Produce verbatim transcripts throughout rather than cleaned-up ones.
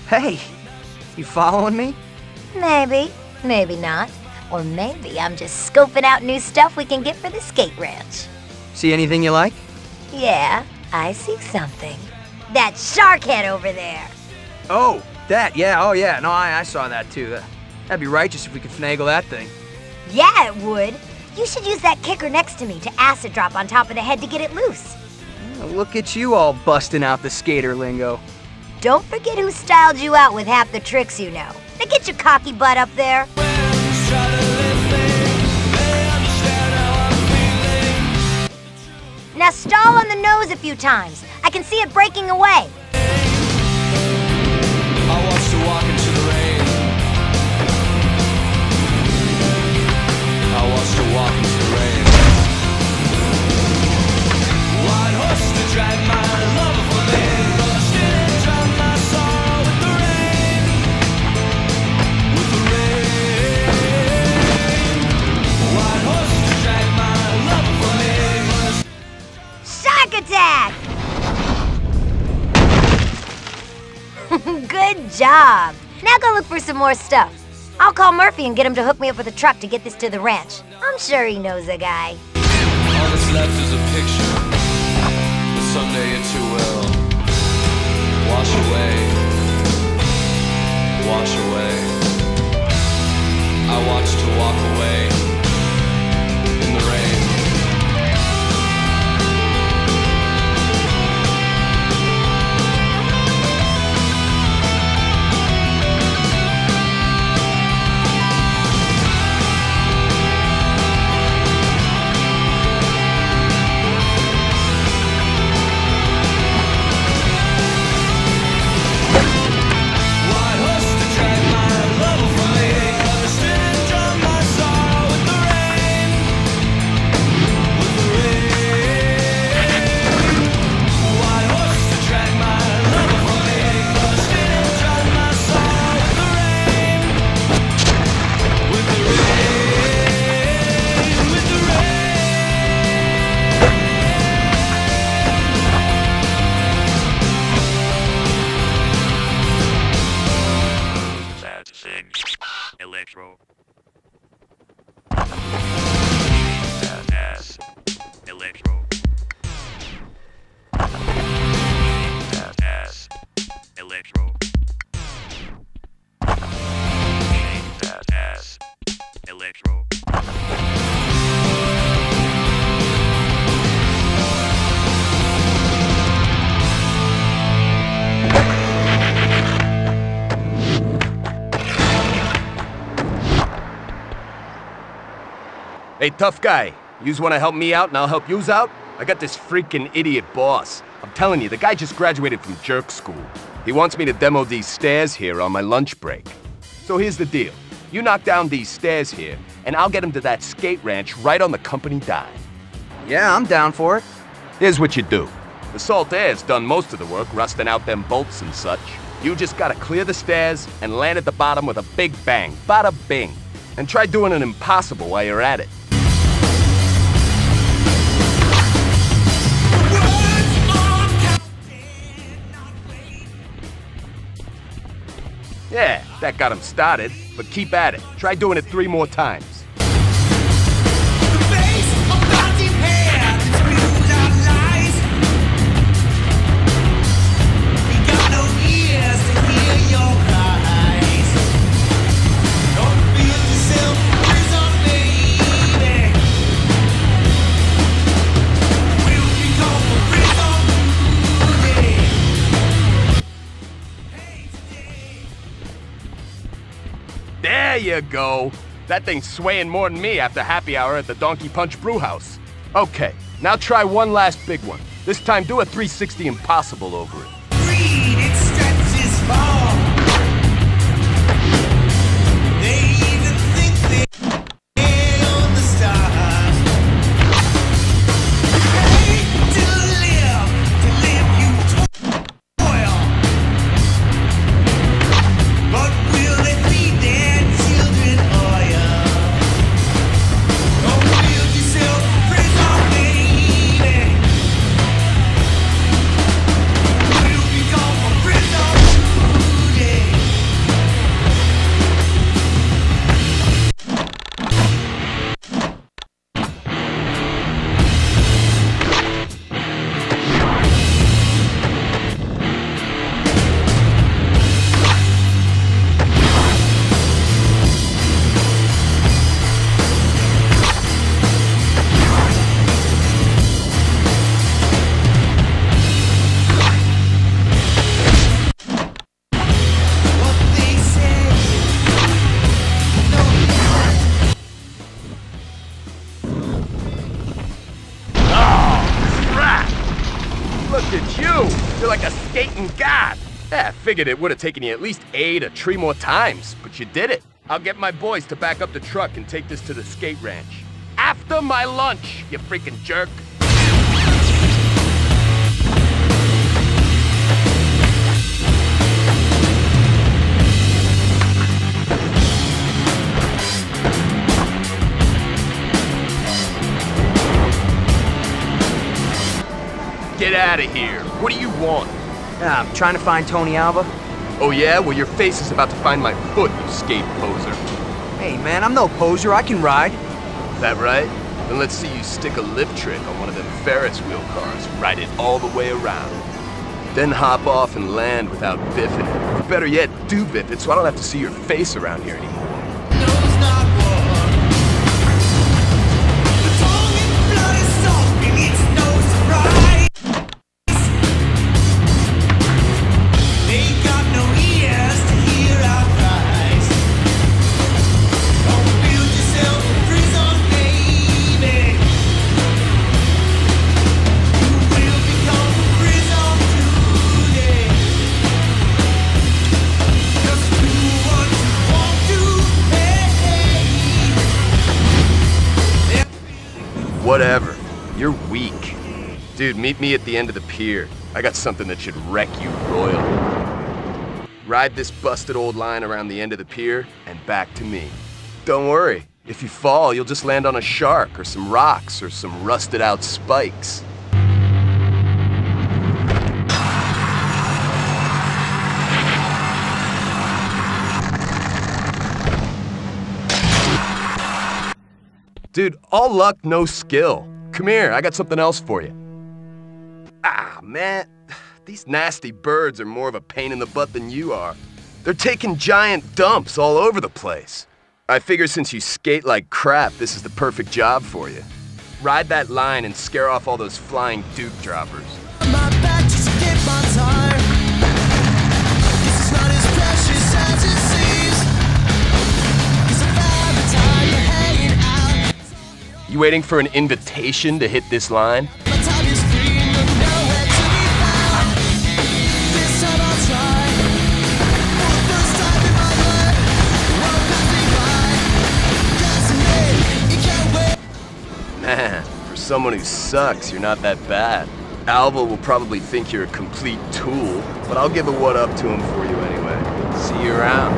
Hey, you following me? Maybe, maybe not. Or maybe I'm just scoping out new stuff we can get for the skate ranch. See anything you like? Yeah, I see something. That shark head over there. Oh, that, yeah, oh yeah, no, I, I saw that too. That, that'd be righteous if we could finagle that thing. Yeah, it would. You should use that kicker next to me to acid drop on top of the head to get it loose. Well, look at you all busting out the skater lingo. Don't forget who styled you out with half the tricks you know. Now get your cocky butt up there. Now stall on the nose a few times. I can see it breaking away. I watched her walk into the rain. I watched her walk into the rain. White horse to drag my love for me. Gonna stand and drown my sorrow with the rain. With the rain. White horse to drag my love for me. Shark attack! Good job. Now go look for some more stuff. I'll call Murphy and get him to hook me up with a truck to get this to the ranch. I'm sure he knows a guy. All that's left is a picture, but someday it too will wash away, wash away. I watched her walk away in the rain. Electro. As Electro. As Electro. As Electro. Hey, tough guy, yous wanna help me out and I'll help yous out? I got this freaking idiot boss. I'm telling you, the guy just graduated from jerk school. He wants me to demo these stairs here on my lunch break. So here's the deal. You knock down these stairs here, and I'll get him to that skate ranch right on the company dime. Yeah, I'm down for it. Here's what you do. The salt air's done most of the work, rusting out them bolts and such. You just gotta clear the stairs and land at the bottom with a big bang. Bada bing. And try doing an impossible while you're at it. Yeah, that got him started, but keep at it. Try doing it three more times. There you go. That thing's swaying more than me after happy hour at the Donkey Punch Brewhouse. Okay, now try one last big one. This time do a three sixty impossible over it. Read, it stretches far. They even think they on the stars. Hate to live, to live you toil. But will they feed their children oil? Don't build yourself a prison, baby. Will it's you! You're like a skating god! Yeah, I figured it would have taken you at least eight or three more times, but you did it. I'll get my boys to back up the truck and take this to the skate ranch. After my lunch, you freaking jerk! Get out of here. What do you want? Yeah, I'm trying to find Tony Alva. Oh yeah? Well, your face is about to find my foot, you skate poser. Hey man, I'm no poser, I can ride. That right? Then let's see you stick a lip trick on one of them Ferris wheel cars, ride it all the way around. Then hop off and land without biffing it. Or better yet, do biff it so I don't have to see your face around here anymore. Whatever. You're weak. Dude, meet me at the end of the pier. I got something that should wreck you royally. Ride this busted old line around the end of the pier and back to me. Don't worry. If you fall, you'll just land on a shark or some rocks or some rusted out spikes. Dude, all luck, no skill. Come here, I got something else for you. Ah, man. These nasty birds are more of a pain in the butt than you are. They're taking giant dumps all over the place. I figure since you skate like crap, this is the perfect job for you. Ride that line and scare off all those flying Duke droppers. My back just to get my time. This is not as precious as it seems. 'Cause I found the time you're hanging out. You waiting for an invitation to hit this line? My time is free and you're nowhere to be found. This time I'll try. For the first time in my life, one pass me by. Fascinating, you can't wait. Man, for someone who sucks, you're not that bad. Alva will probably think you're a complete tool, but I'll give a what up to him for you anyway. See you around.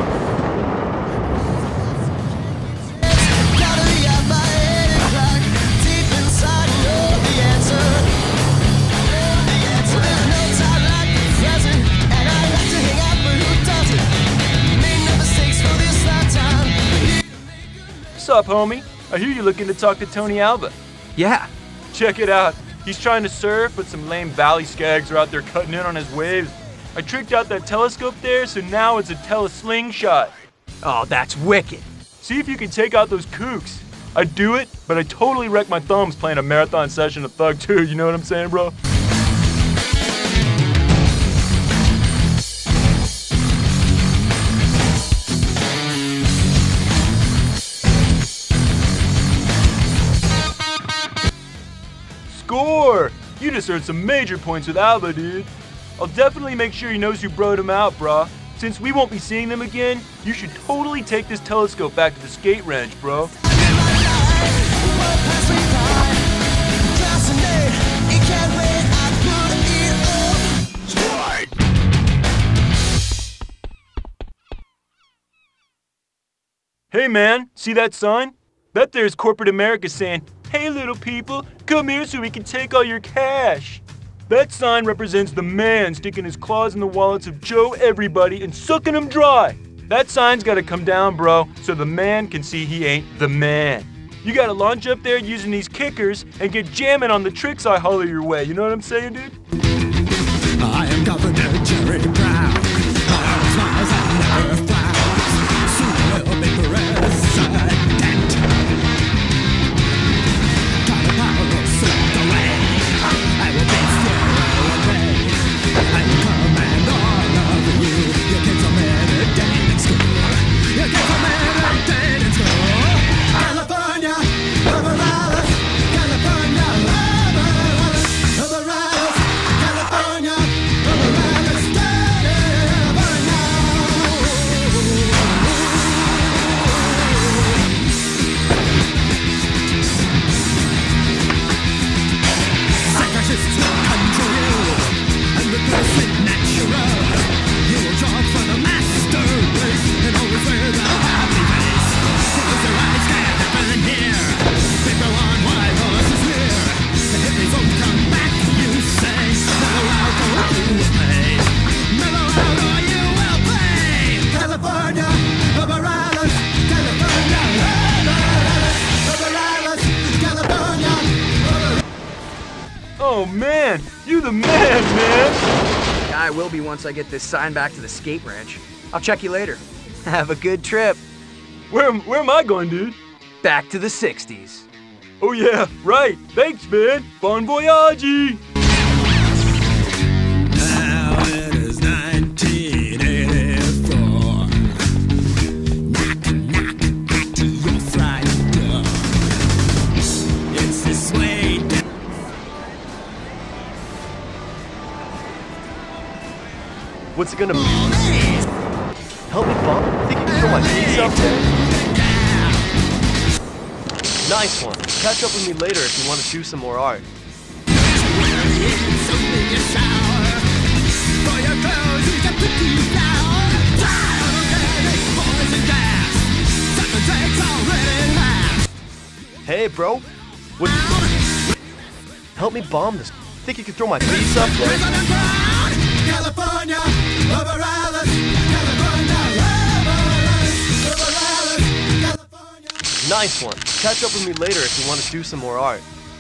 Gotta be out my head and crack. Deep inside, I know the answer. Know the answer. There's no time like the present, and I like to hang out, but who doesn't? Made no mistakes for this lifetime. What's up, homie? I hear you're looking to talk to Tony Alva. Yeah. Check it out. He's trying to surf, but some lame valley skags are out there cutting in on his waves. I tricked out that telescope there, so now it's a teleslingshot. Oh, that's wicked. See if you can take out those kooks. I'd do it, but I totally wrecked my thumbs playing a marathon session of Thug two, you know what I'm saying, bro? Score! You just earned some major points with Alva, dude. I'll definitely make sure he knows who broed him out, brah. Since we won't be seeing them again, you should totally take this telescope back to the skate ranch, bro. Hey man, see that sign? That there's corporate America saying, "Hey little people, come here so we can take all your cash." That sign represents the man sticking his claws in the wallets of Joe Everybody and sucking them dry. That sign's gotta come down, bro, so the man can see he ain't the man. You gotta launch up there using these kickers and get jamming on the tricks I holler your way, you know what I'm saying, dude? I am Governor Jerry Brown. My smiles and never frowns. Soon will be president. Got a power of slipped away. I will be still away. I'm command all of you. You kids are meditating in school. You kids are meditating in school. California, over Alice. California, over Alice. Over Alice. the man, man. Yeah, I will be once I get this sign back to the skate ranch. I'll check you later. Have a good trip. Where, where am I going, dude? Back to the sixties. Oh yeah, right. Thanks, man. Bon voyage. Now it is nineteen eighty-four. Knocking, knocking back to your front door. It's this way down. What's it gonna be? Help me, Bob. Think you can throw my piece up there? Nice one. Catch up with me later if you want to do some more art. Hey, bro. What? Help me bomb this. Think you can throw my piece up there? California, over Alice, California, over Alice, over Alice, California. Nice one. Catch up with me later if you want to do some more art.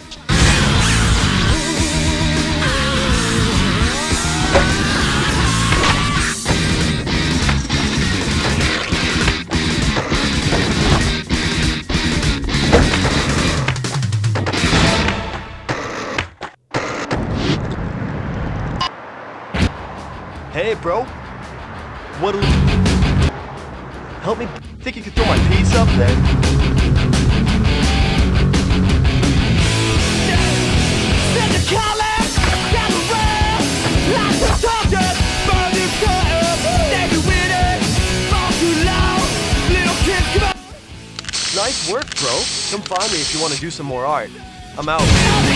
Hey, bro. What'll... Help me... Think you could throw my piece up there? Nice work, bro. Come find me if you want to do some more art. I'm out.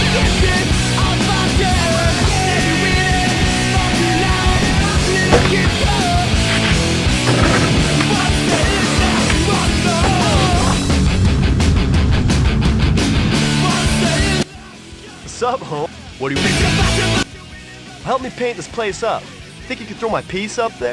What's up, home? What do you mean? Help me paint this place up. Think you could throw my piece up there?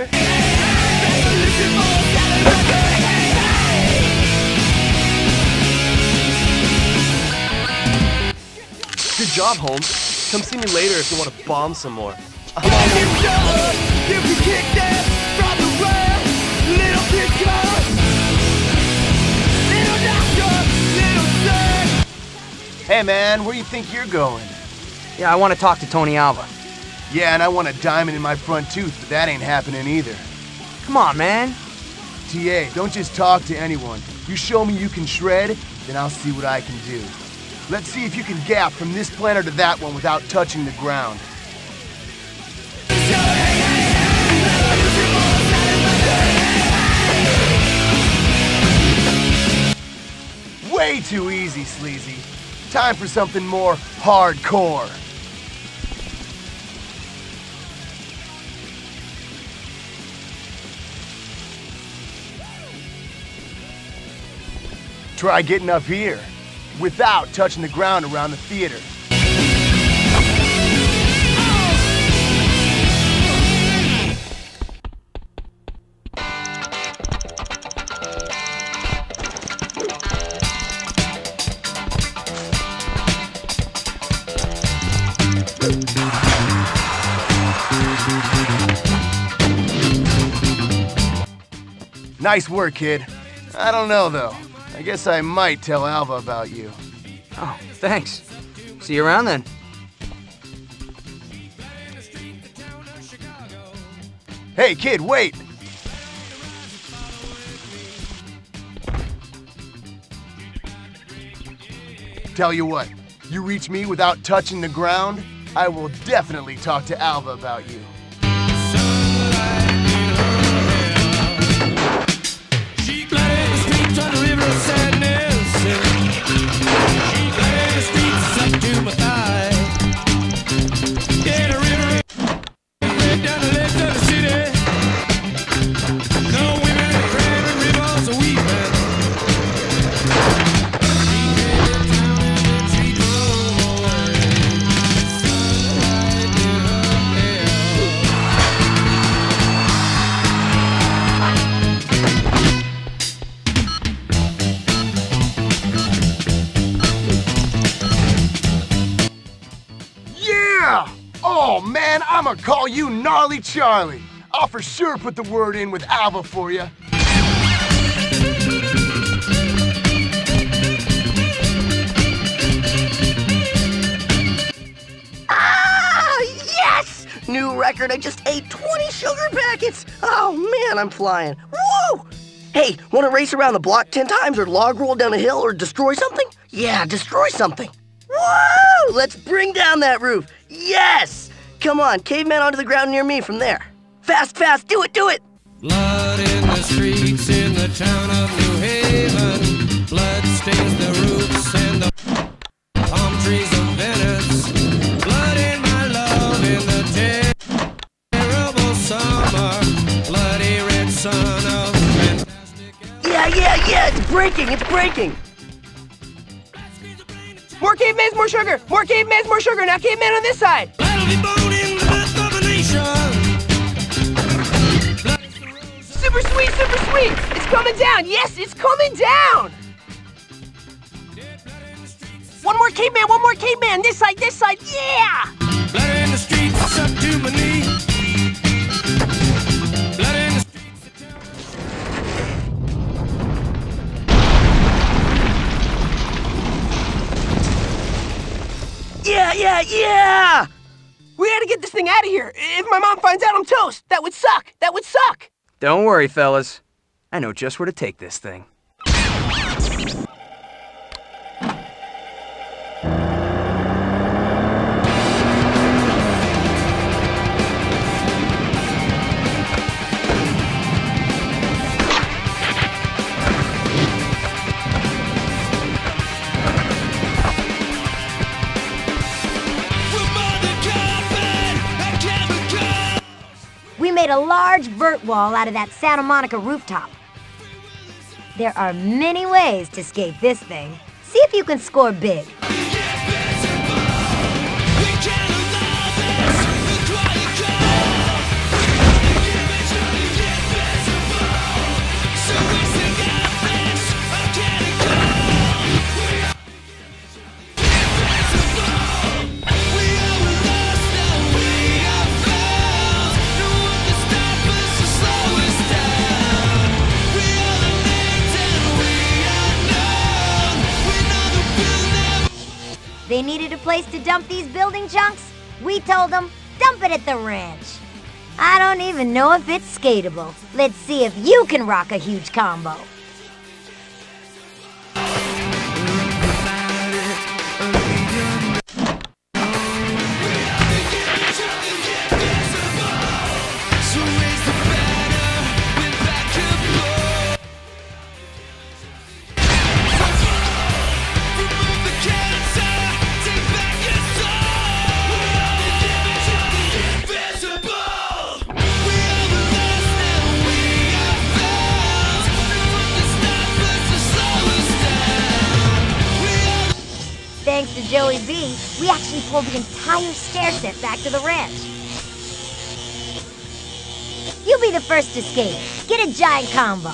Good job, Holmes. Come see me later if you want to bomb some more. Hey man, where do you think you're going? Yeah, I want to talk to Tony Alva. Yeah, and I want a diamond in my front tooth, but that ain't happening either. Come on, man. T A, don't just talk to anyone. You show me you can shred, then I'll see what I can do. Let's see if you can gap from this planet to that one without touching the ground. Way too easy, Sleazy. Time for something more hardcore. Try getting up here without touching the ground around the theater. Nice work, kid. I don't know, though. I guess I might tell Alva about you. Oh, thanks. See you around then. Hey, kid, wait! Tell you what, you reach me without touching the ground, I will definitely talk to Alva about you. man, I'ma call you Gnarly Charlie. I'll for sure put the word in with Alva for you. Ah, yes! New record, I just ate twenty sugar packets. Oh man, I'm flying. Woo! Hey, wanna race around the block ten times or log roll down a hill or destroy something? Yeah, destroy something. Woo! Let's bring down that roof. Yes! Come on, caveman onto the ground near me from there. Fast, fast, do it, do it! Blood in the streets in the town of New Haven. Blood stains the roofs and the palm trees of Venice. Blood in my love in the terrible summer. Bloody red sun of fantastic. Yeah, yeah, yeah, it's breaking, it's breaking. More cavemans, more sugar! More cavemans, more sugar! Now caveman on this side! Battle be born in the birth of a nation. Super sweet, super sweet! It's coming down! Yes, it's coming down! One more caveman, one more caveman! This side, this side, yeah! Blood in the streets up to my knee. Blood in the streets. Yeah, yeah, yeah! We gotta get this thing out of here! If my mom finds out, I'm toast! That would suck! That would suck! Don't worry, fellas. I know just where to take this thing. We made a large vert wall out of that Santa Monica rooftop. There are many ways to escape this thing. See if you can score big. They needed a place to dump these building chunks? We told them, dump it at the ranch. I don't even know if it's skatable. Let's see if you can rock a huge combo. Thanks to Joey B, we actually pulled the entire stair set back to the ranch. You be the first to skate. Get a giant combo.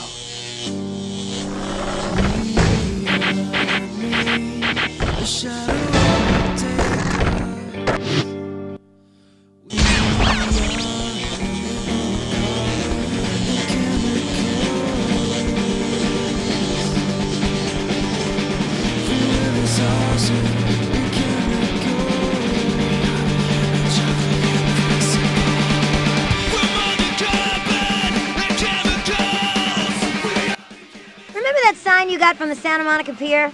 Remember that sign you got from the Santa Monica Pier?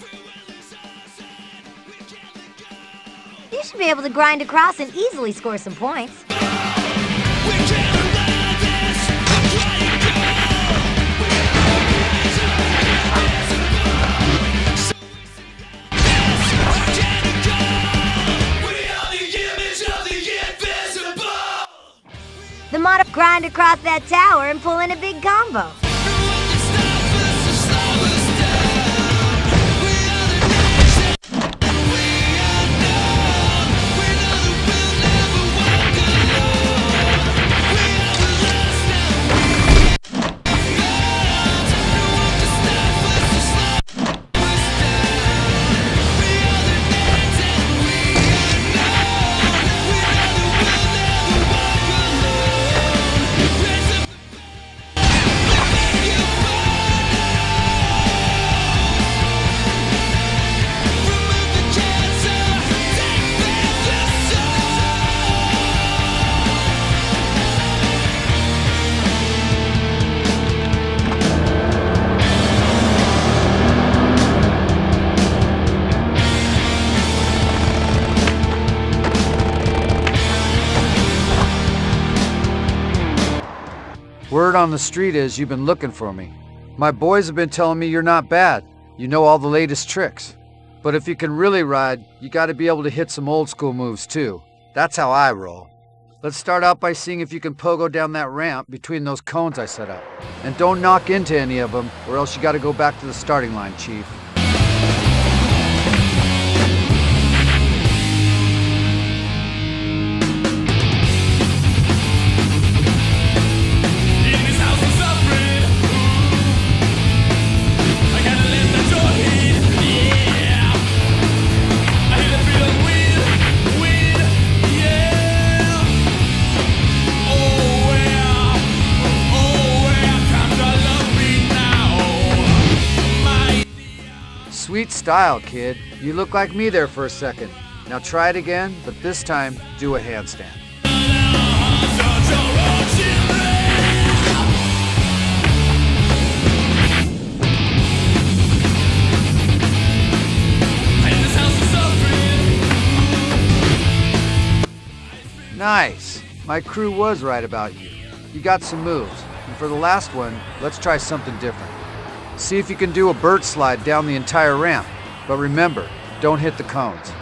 You should be able to grind across and easily score some points. The motto, grind across that tower and pull in a big combo. Word on the street is you've been looking for me. My boys have been telling me you're not bad. You know all the latest tricks. But if you can really ride, you gotta be able to hit some old school moves too. That's how I roll. Let's start out by seeing if you can pogo down that ramp between those cones I set up. And don't knock into any of them, or else you gotta go back to the starting line, Chief. Sweet style, kid. You look like me there for a second. Now try it again, but this time, do a handstand. Nice. My crew was right about you. You got some moves. And for the last one, let's try something different. See if you can do a bird slide down the entire ramp. But remember, don't hit the cones.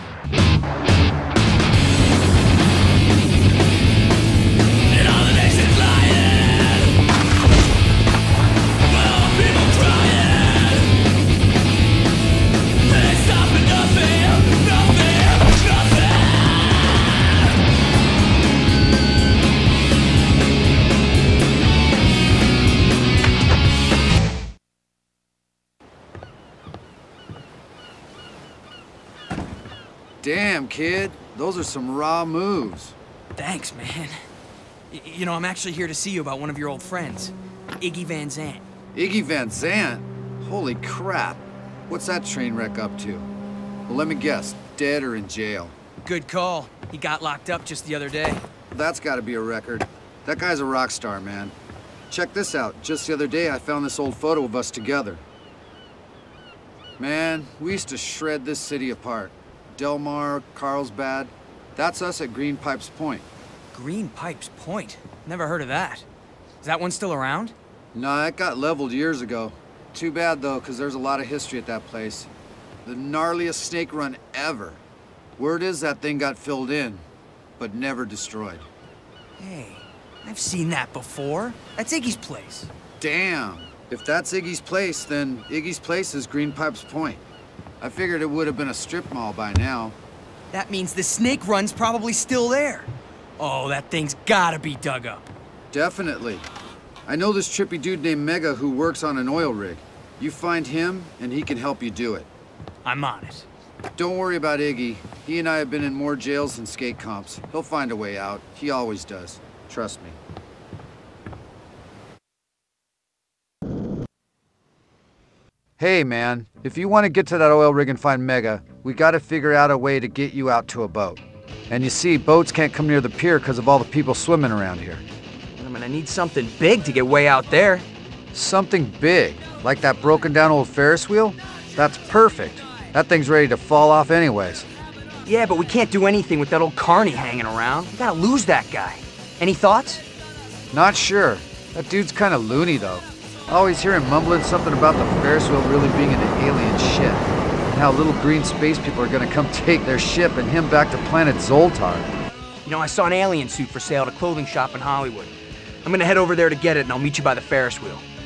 Damn, kid. Those are some raw moves. Thanks, man. Y you know, I'm actually here to see you about one of your old friends, Iggy Van Zant. Iggy Van Zant? Holy crap. What's that train wreck up to? Well, let me guess. Dead or in jail? Good call. He got locked up just the other day. That's gotta be a record. That guy's a rock star, man. Check this out. Just the other day, I found this old photo of us together. Man, we used to shred this city apart. Del Mar, Carlsbad. That's us at Green Pipes Point. Green Pipes Point? Never heard of that. Is that one still around? Nah, it got leveled years ago. Too bad, though, because there's a lot of history at that place. The gnarliest snake run ever. Word is that thing got filled in, but never destroyed. Hey, I've seen that before. That's Iggy's place. Damn. If that's Iggy's place, then Iggy's place is Green Pipes Point. I figured it would have been a strip mall by now. That means the snake run's probably still there. Oh, that thing's gotta be dug up. Definitely. I know this trippy dude named Mega who works on an oil rig. You find him, and he can help you do it. I'm on it. Don't worry about Iggy. He and I have been in more jails than skate comps. He'll find a way out. He always does. Trust me. Hey, man, if you want to get to that oil rig and find Mega, we gotta figure out a way to get you out to a boat. And you see, boats can't come near the pier because of all the people swimming around here. I'm gonna need something big to get way out there. Something big? Like that broken down old Ferris wheel? That's perfect. That thing's ready to fall off anyways. Yeah, but we can't do anything with that old carny hanging around. We gotta lose that guy. Any thoughts? Not sure. That dude's kinda loony, though. I always hear him mumbling something about the Ferris wheel really being an alien ship. And how little green space people are gonna come take their ship and him back to planet Zoltar. You know, I saw an alien suit for sale at a clothing shop in Hollywood. I'm gonna head over there to get it and I'll meet you by the Ferris wheel.